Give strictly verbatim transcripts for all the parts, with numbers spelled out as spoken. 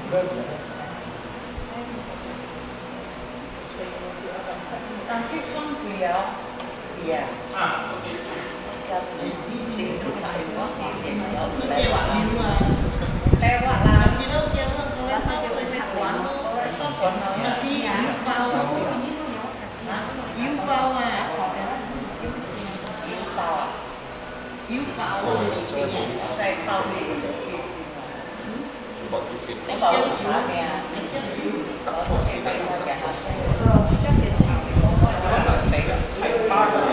但是双轨了，对啊。啊，要是成都大有我哋嘅有嚟話啦，嚟話啦，是咯，叫我我嚟收佢嚟管咯，收管咯，有啲腰包啊，腰包啊，腰包啊，腰包啊，在包裏有啲事啊，你包啥嘅啊？我都係俾我嘅下先，將件事可能俾係包嘅。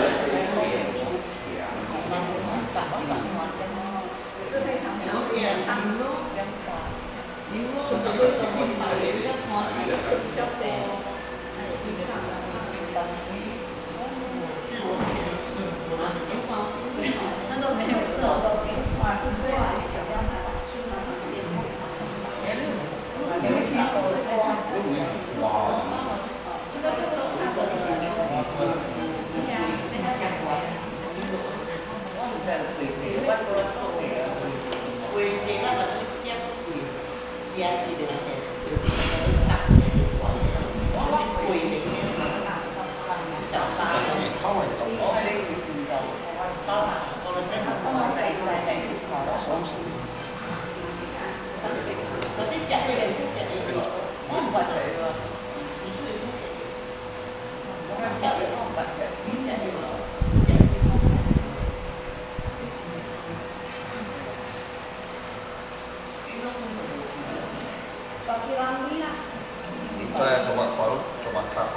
Saya coba kalau coba apa?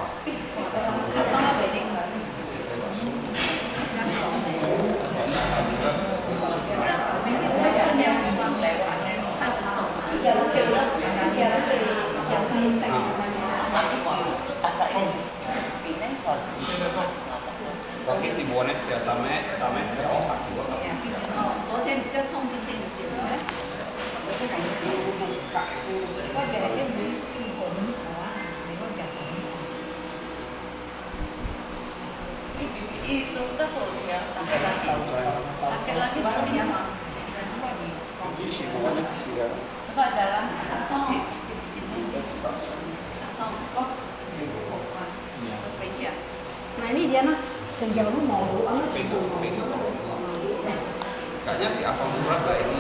Tapi si bonet ya tame tame ya oh hati gua. 昨天比较痛，今天有减了。我这两个都都改，我给他用用红啊，你我给红。ini isu tak boleh ya, sakit lagi, sakit lagi baru dia mah. Jadi si bonet ya. Coba jalan, asal, asal kok. Nah ini dia nah, tinggal lu mau doang. Kayaknya si asam urat lah ini.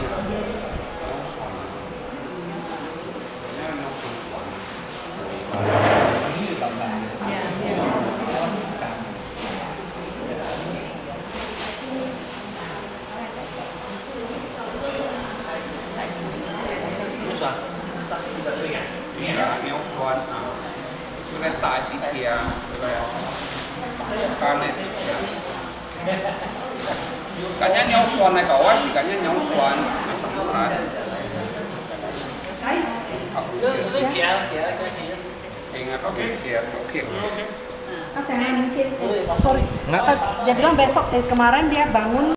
Ya, Neosuan, sudah tak sih dia, karena kayaknya Neosuan naik kawan, kayaknya Neosuan asam urat. Ingat oke, oke. Oke, mungkin. Sorry. Dia bilang besok, eh, kemarin dia bangun.